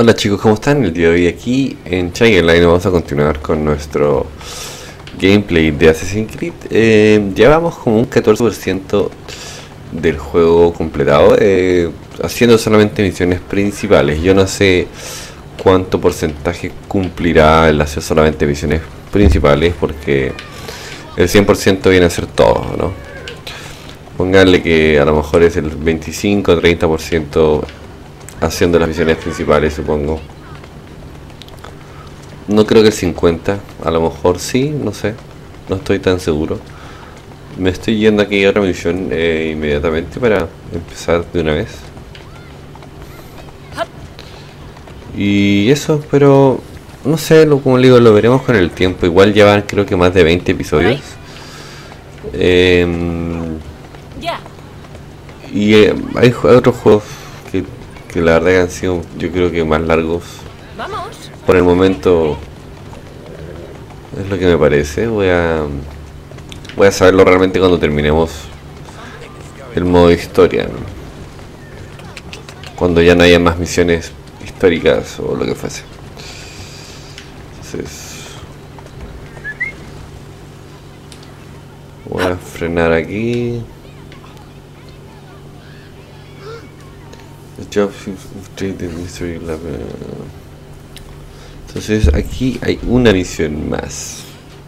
Hola chicos, ¿cómo están? El día de hoy aquí en Chai vamos a continuar con nuestro gameplay de Assassin's Creed. Llevamos como un 14% del juego completado, haciendo solamente misiones principales. Yo no sé cuánto porcentaje cumplirá el hacer solamente misiones principales, porque el 100% viene a ser todo, ¿no? Pónganle que a lo mejor es el 25 o 30% haciendo las misiones principales, supongo. No creo que el 50, a lo mejor sí, no sé, no estoy tan seguro. Me estoy yendo aquí a otra misión inmediatamente para empezar de una vez. Y eso, pero no sé, como le digo, lo veremos con el tiempo. Igual llevan creo que más de 20 episodios. Y hay otros juegos que la verdad que han sido, yo creo que más largos. Por el momento es lo que me parece. Voy a saberlo realmente cuando terminemos el modo historia, ¿no? Cuando ya no haya más misiones históricas o lo que fuese. Entonces voy a frenar aquí. Entonces aquí hay una misión más.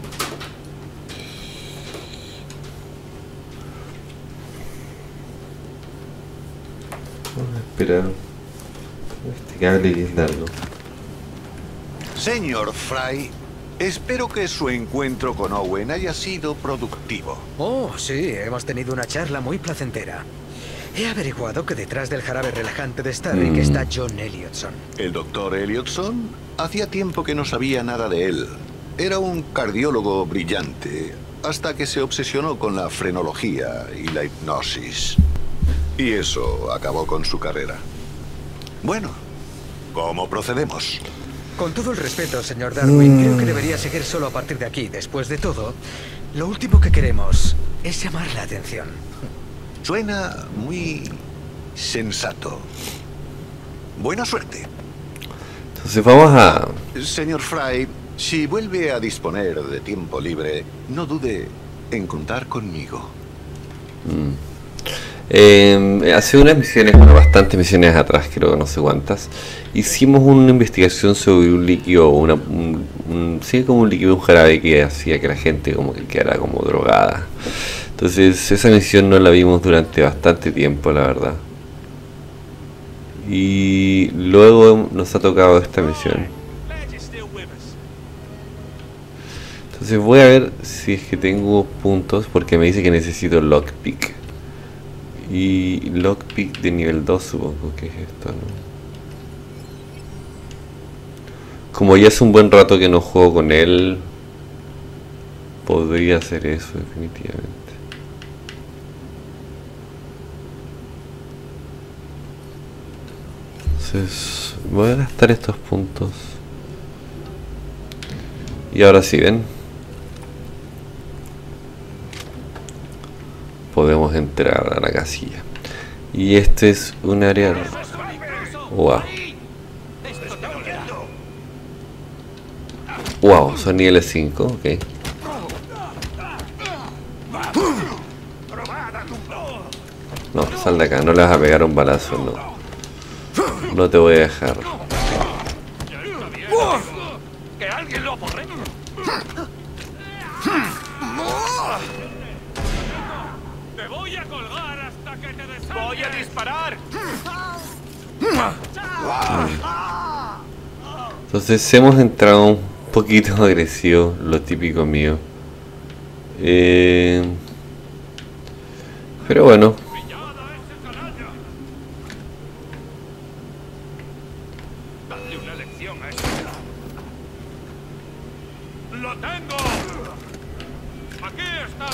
Vamos a esperar este cable que es largo. Señor Fry, espero que su encuentro con Owen haya sido productivo. Oh, sí, hemos tenido una charla muy placentera. He averiguado que detrás del jarabe relajante de Starrick está John Elliotson. ¿El doctor Elliotson? Hacía tiempo que no sabía nada de él. Era un cardiólogo brillante, hasta que se obsesionó con la frenología y la hipnosis. Y eso acabó con su carrera. Bueno, ¿cómo procedemos? Con todo el respeto, señor Darwin, creo que debería seguir solo a partir de aquí. Después de todo, lo último que queremos es llamar la atención. Suena muy sensato. Buena suerte. Entonces vamos a... Señor Fry, si vuelve a disponer de tiempo libre, no dude en contar conmigo. Hace unas misiones, bueno, bastantes misiones atrás, creo, no sé cuántas, hicimos una investigación sobre un líquido, sí, como un líquido, un jarabe que hacía que la gente como que quedara como drogada. Entonces esa misión no la vimos durante bastante tiempo, la verdad. Y luego nos ha tocado esta misión. Entonces voy a ver si es que tengo puntos, porque me dice que necesito lockpick. Y lockpick de nivel 2 supongo que es esto, ¿no? Como ya hace un buen rato que no juego con él, podría hacer eso definitivamente. Entonces voy a gastar estos puntos. Y ahora sí, ¿ven? Podemos entrar a la casilla. Y este es un área... Wow. Wow, son niveles 5, ok. No, sal de acá, no le vas a pegar un balazo, no. No te voy a dejar. ¡Que alguien lo aporre! ¡Te voy a colgar hasta que te desangres! ¡Voy a disparar! Entonces hemos entrado un poquito agresivo, lo típico mío. Pero bueno. ¡Lo tengo! ¡Aquí está!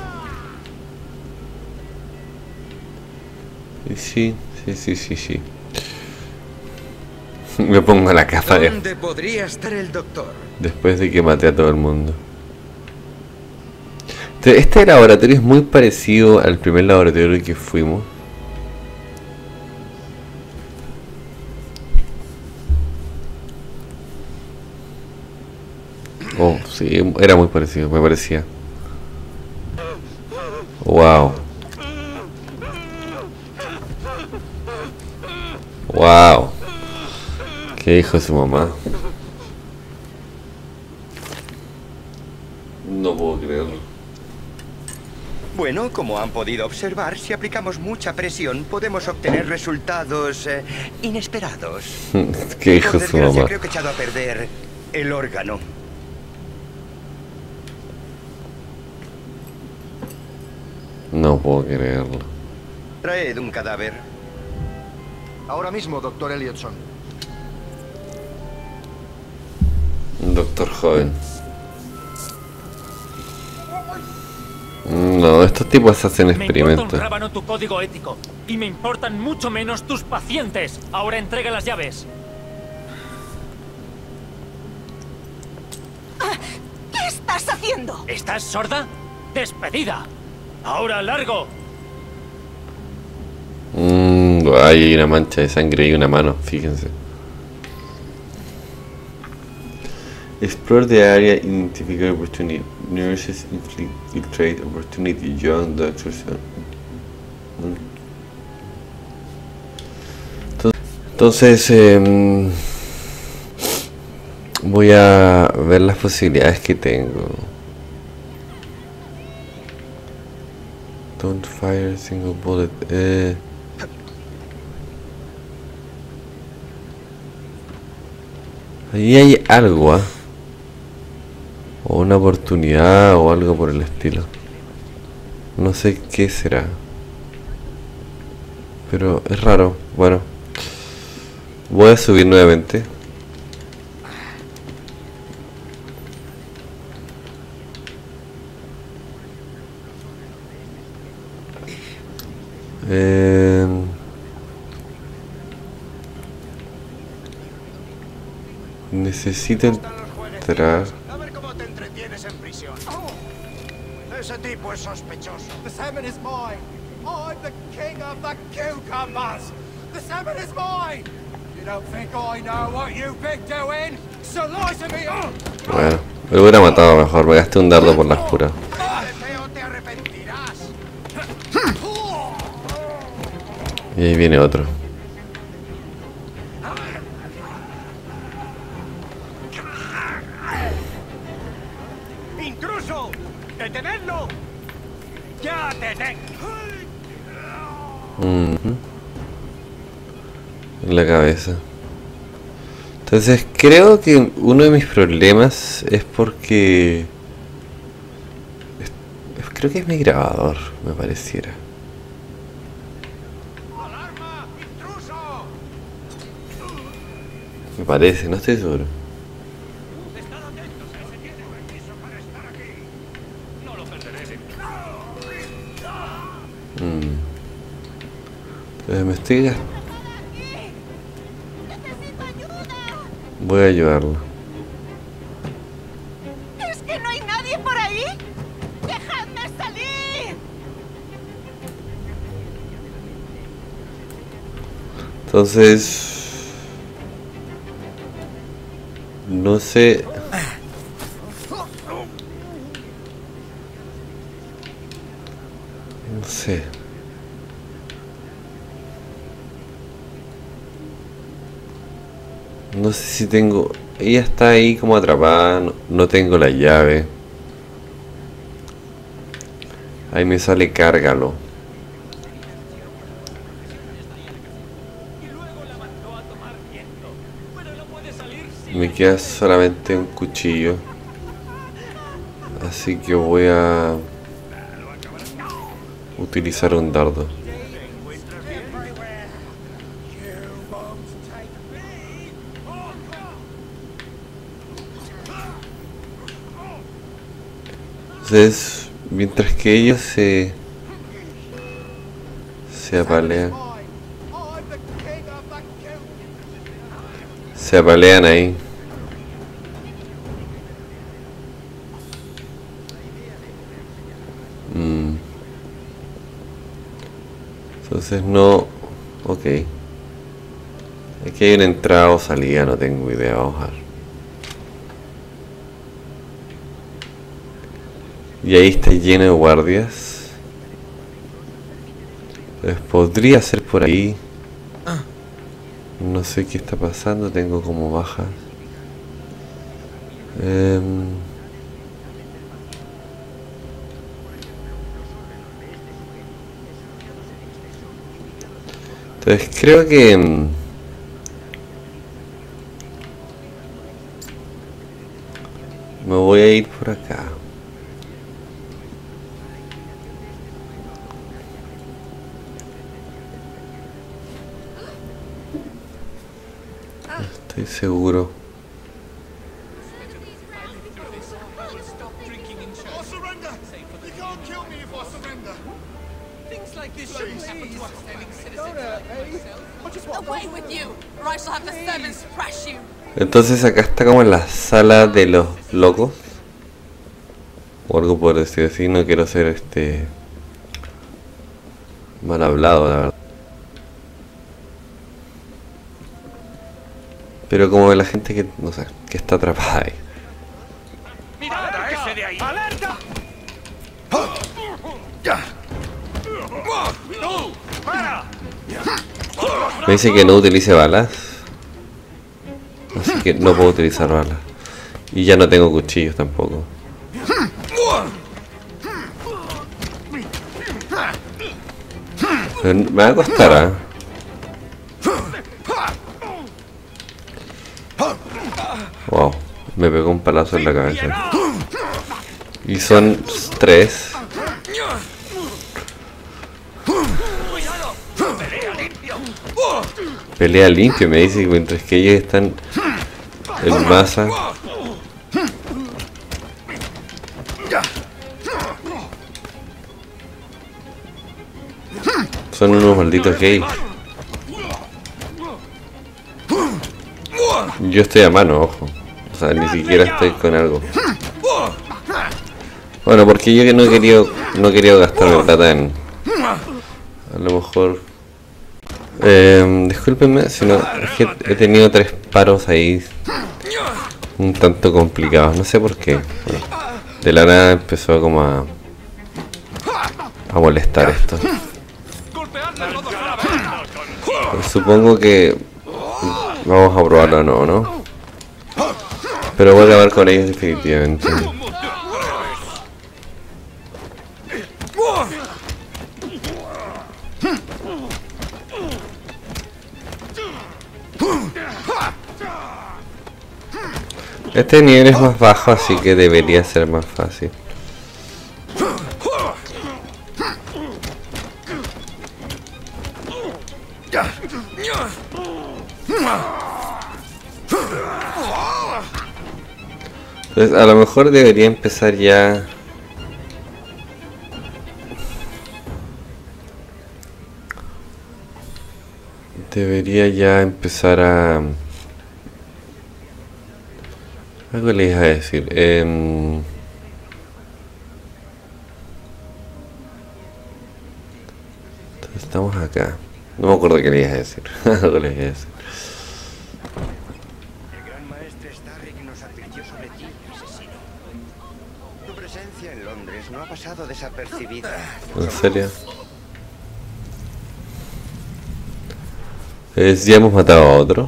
Sí. Me pongo la capa de... ¿Dónde podría estar el doctor? Después de que maté a todo el mundo. Este laboratorio es muy parecido al primer laboratorio que fuimos. Oh, sí, era muy parecido, me parecía. Wow. Wow. ¿Qué dijo su mamá? No puedo creerlo. Bueno, como han podido observar, si aplicamos mucha presión podemos obtener resultados inesperados. ¿Qué dijo Por su desgracia, mamá? creo que he echado a perder el órgano. No puedo creerlo. Traed un cadáver. Ahora mismo, doctor Elliotson. Un doctor joven. No, estos tipos hacen Me importa un experimentos. rábano tu código ético. Y me importan mucho menos tus pacientes. Ahora entrega las llaves. ¿Qué estás haciendo? ¿Estás sorda? ¡Despedida! ¡Ahora largo! Ahí hay una mancha de sangre y una mano, fíjense. Explore the area, identify opportunity. Nurses infiltrate opportunity. Young doctors. Entonces, voy a ver las posibilidades que tengo. Don't fire a single bullet. Ahí hay algo, ¿ah? O una oportunidad o algo por el estilo. No sé qué será. Pero es raro. Bueno. Voy a subir nuevamente. Necesito entrar. A ver cómo te entretienes en prisión. Ese tipo es sospechoso. The salmon is mine. I'm the king of the cucumbers. The salmon is mine. You don't think I know what you've been doing? Slicing me up. Bueno, me hubiera matado mejor. Me gasté un dardo por las puras. Feo, te arrepentirás. Y ahí viene otro. ¡Intruso! ¡Detenedlo! ¡Ya detengo! En la cabeza. Entonces creo que uno de mis problemas es porque... Creo que es mi grabador, me pareciera. ¡Alarma! ¡Intruso! Me parece, no estoy seguro. Estad atentos, se tiene permiso para estar aquí. No lo perderé. Entonces me estoy... ¡Necesito ayuda! Voy a ayudarlo. ¿Es que no hay nadie por ahí? ¡Dejadme salir! Entonces... No sé... No sé. No sé si tengo... Ella está ahí como atrapada, no tengo la llave. Ahí me sale cárgalo. Y luego la mandó a tomar viento. Pero no puede salir sin... Me queda solamente un cuchillo. Así que voy a... utilizar un dardo. Entonces, mientras que ellos se apalean, I'm the king of the cucumbers. se apalean ahí. Entonces no... Ok. Aquí hay una entrada o salida, no tengo idea. Vamos a ver. Y ahí está lleno de guardias. Entonces podría ser por ahí. No sé qué está pasando, tengo como bajas. Entonces creo que me voy a ir por acá. Estoy seguro. Entonces acá está como en la sala de los locos. O algo por decir así, no quiero ser mal hablado, la verdad. Pero como la gente que, no sé, que está atrapada ahí. ¡Mirad a ese de ahí! ¡Alerta! ¡Para! Me dice que no utilice balas. Así que no puedo utilizar balas. Y ya no tengo cuchillos tampoco. Pero me va a costar, ¿eh? Wow, me pegó un palazo en la cabeza. Y son 3. Pelea limpio, me dice, mientras que ellos están en masa. Son unos malditos gays. Yo estoy a mano, ojo. O sea, ni siquiera estoy con algo. Bueno, porque yo que no quería gastarme plata en... A lo mejor... discúlpenme, si no, es que he tenido 3 paros ahí un tanto complicados, no sé por qué. Bueno, de la nada empezó como a molestar esto. Pues supongo que vamos a probarlo, ¿no? Pero voy a acabar con ellos definitivamente. Este nivel es más bajo, así que debería ser más fácil. Entonces, a lo mejor debería empezar ya. Debería ya empezar a... Algo les iba a decir. Entonces estamos acá. No me acuerdo qué les iba a decir. Algo les iba a decir. El gran maestre Starrick nos advirtió sobre ti, asesino. Tu presencia en Londres no ha pasado desapercibida. ¿En serio? Ya hemos matado a otro.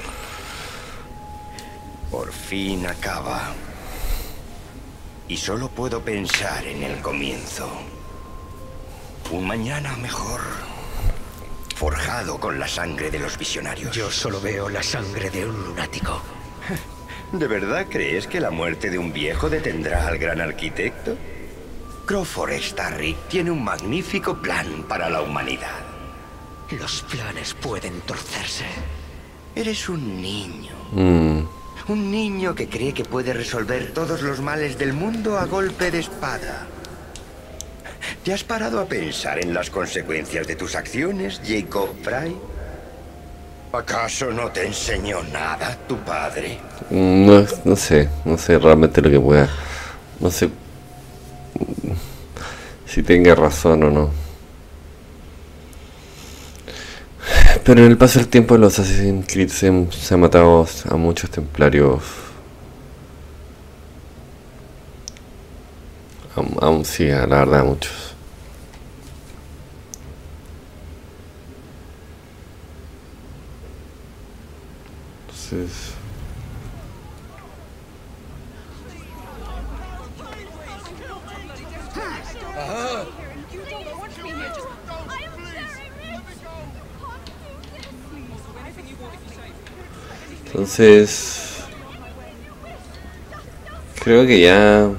Por fin acaba. Y solo puedo pensar en el comienzo. Un mañana mejor. Forjado con la sangre de los visionarios. Yo solo veo la sangre de un lunático. ¿De verdad crees que la muerte de un viejo detendrá al gran arquitecto? Crawford Starrick tiene un magnífico plan para la humanidad. Los planes pueden torcerse. Eres un niño. Un niño que cree que puede resolver todos los males del mundo a golpe de espada. ¿Te has parado a pensar en las consecuencias de tus acciones, Jacob Fry? ¿Acaso no te enseñó nada tu padre? No sé realmente lo que pueda. No sé si tenga razón o no. Pero en el paso del tiempo los Assassin's Creed se han matado a muchos templarios. Aún sí, la verdad, muchos. Entonces... Entonces, creo que ya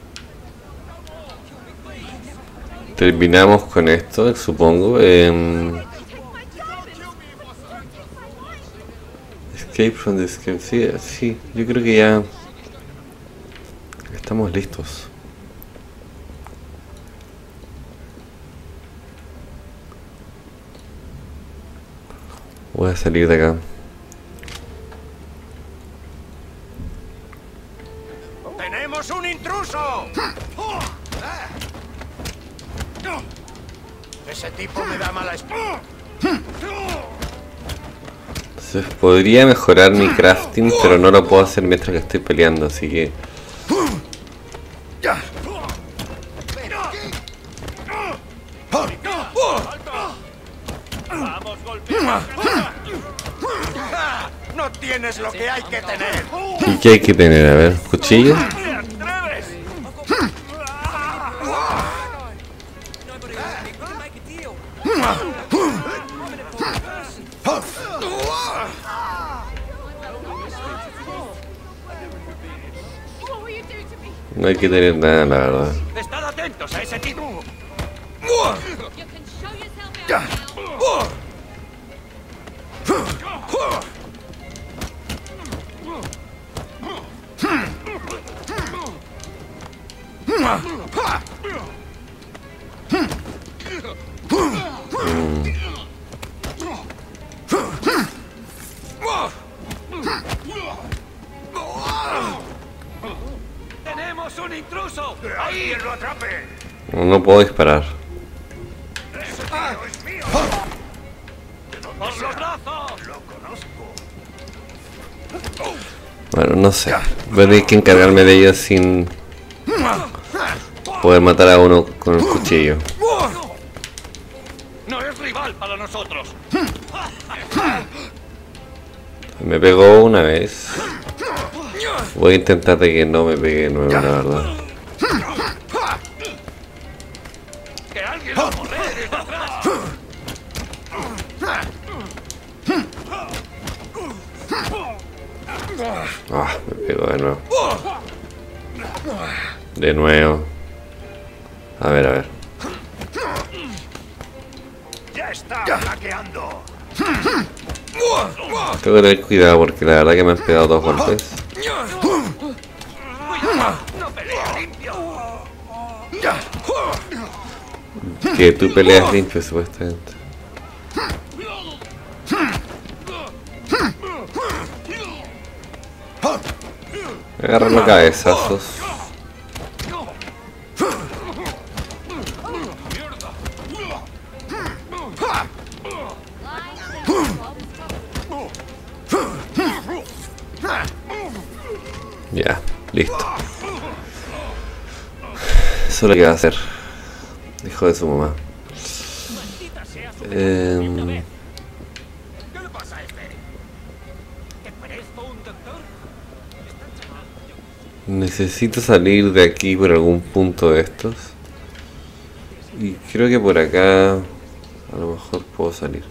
terminamos con esto, supongo. Escape from the escape. Sí, yo creo que ya estamos listos. Voy a salir de acá. ¡Tenemos un intruso! Ese tipo me da mala espina. Entonces podría mejorar mi crafting, pero no lo puedo hacer mientras que estoy peleando, así que... ¡Vamos, golpea! ¡No tienes lo que hay que tener! ¿Y qué hay que tener? A ver, cuchillo. ¿Te atreves? No hay que tener nada, la verdad. ¡Estad atentos a ese tipo! ¡Tenemos un intruso! ¡Ahí lo atrape! No puedo disparar. ¡Ese tío es mío! ¡Por los brazos! ¡Lo conozco! Bueno, no sé. Voy a tener que encargarme de ellos sin poder matar a uno con el cuchillo. ¡No es rival para nosotros! Me pegó una vez. Voy a intentar de que no me pegue de nuevo, la verdad. ¡Que alguien lo corre desde atrás! Ah, me pegó de nuevo. De nuevo. A ver, a ver. ¡Ya está flaqueando! Tengo que tener cuidado porque la verdad que me han pegado 2 golpes. ¡No pelea limpio! Que tú peleas limpio, supuestamente. Agarra los cabezazos. Ya, listo. Eso es lo que va a hacer. Hijo de su mamá. ¿Qué le pasa a este? ¿Te parezco un doctor? Necesito salir de aquí por algún punto de estos. Y creo que por acá a lo mejor puedo salir.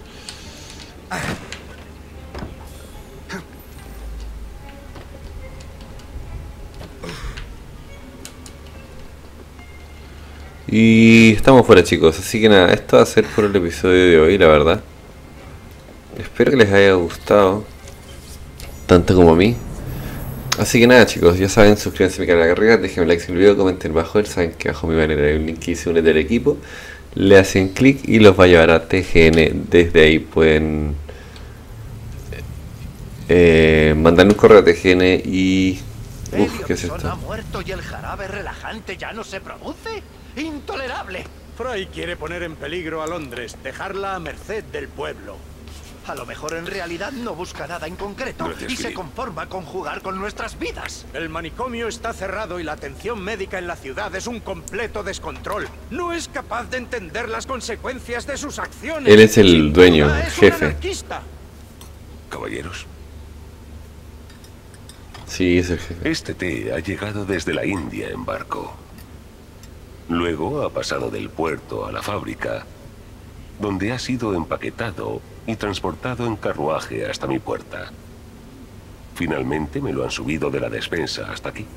Y estamos fuera, chicos, así que nada, esto va a ser por el episodio de hoy, la verdad. Espero que les haya gustado tanto como a mí. Así que nada, chicos, ya saben, suscríbanse a mi canal de carrera, déjenme like si el video, comenten abajo, saben que abajo mi banner hay un link que dice únete al equipo. Le hacen clic y los va a llevar a TGN. Desde ahí pueden mandarle un correo a TGN y... Uf, ¿qué es esto? ¿Ha muerto y el jarabe relajante ya no se produce? ¡Intolerable! Fry quiere poner en peligro a Londres, dejarla a merced del pueblo. A lo mejor en realidad no busca nada en concreto Gracias, y se Philip. conforma con jugar con nuestras vidas. El manicomio está cerrado y la atención médica en la ciudad es un completo descontrol. No es capaz de entender las consecuencias de sus acciones. Él es el Sin dueño, duda el es un jefe. anarquista. Caballeros, Sí, es el jefe. Este té ha llegado desde la India en barco. Luego ha pasado del puerto a la fábrica, donde ha sido empaquetado y transportado en carruaje hasta mi puerta. Finalmente me lo han subido de la despensa hasta aquí.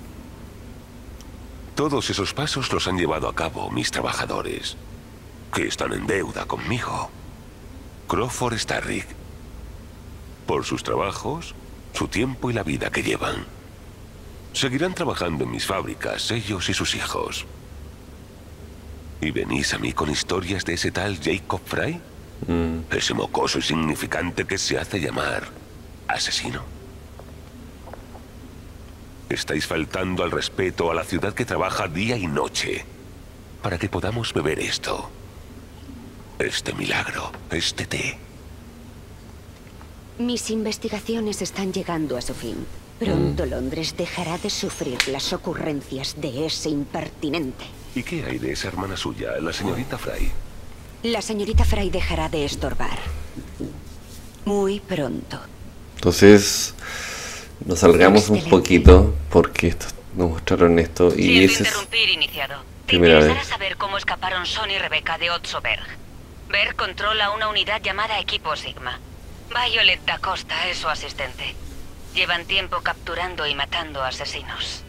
todos esos pasos los han llevado a cabo mis trabajadores, que están en deuda conmigo. Crawford Starrick. Por sus trabajos, su tiempo y la vida que llevan. Seguirán trabajando en mis fábricas, ellos y sus hijos. ¿Y venís a mí con historias de ese tal Jacob Fry? Ese mocoso insignificante que se hace llamar asesino. Estáis faltando al respeto a la ciudad que trabaja día y noche para que podamos beber esto. Este milagro, este té. Mis investigaciones están llegando a su fin. Pronto Londres dejará de sufrir las ocurrencias de ese impertinente. ¿Y qué hay de esa hermana suya, la señorita Fry? La señorita Fry dejará de estorbar. Muy pronto. Entonces, nos salgamos un poquito porque nos mostraron esto y Siento ese es interrumpir, iniciado. Te primera interesará vez. saber cómo escaparon Son y Rebecca de Otsoberg. Ver controla una unidad llamada Equipo Sigma. Violet da Costa es su asistente. Llevan tiempo capturando y matando asesinos.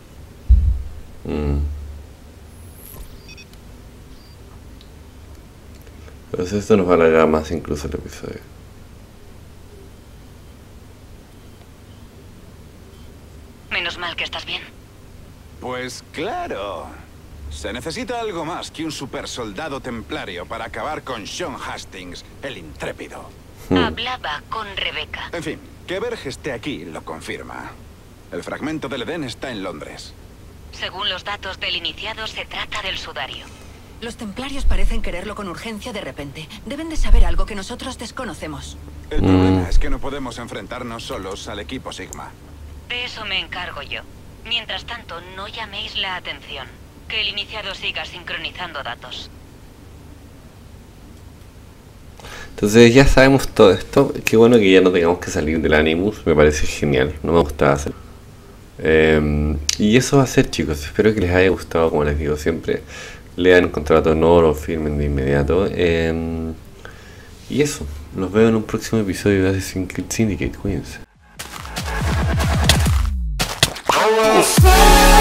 Pues esto nos va a alargar más incluso el episodio. Menos mal que estás bien. Pues claro. Se necesita algo más que un supersoldado templario para acabar con Sean Hastings, el intrépido. Hablaba con Rebecca. En fin, que Berg esté aquí lo confirma. El fragmento del Edén está en Londres. Según los datos del iniciado, se trata del sudario. Los templarios parecen quererlo con urgencia de repente. Deben de saber algo que nosotros desconocemos. El problema es que no podemos enfrentarnos solos al equipo Sigma. De eso me encargo yo. Mientras tanto, no llaméis la atención. Que el iniciado siga sincronizando datos. Entonces ya sabemos todo esto. Qué bueno que ya no tengamos que salir del Animus. Me parece genial. No me gustaba hacer. Y eso va a ser, chicos. Espero que les haya gustado. Como les digo siempre, lean Contrato de Honor o firmen de inmediato. Y eso. Los veo en un próximo episodio de Assassin's Creed Syndicate. Cuídense.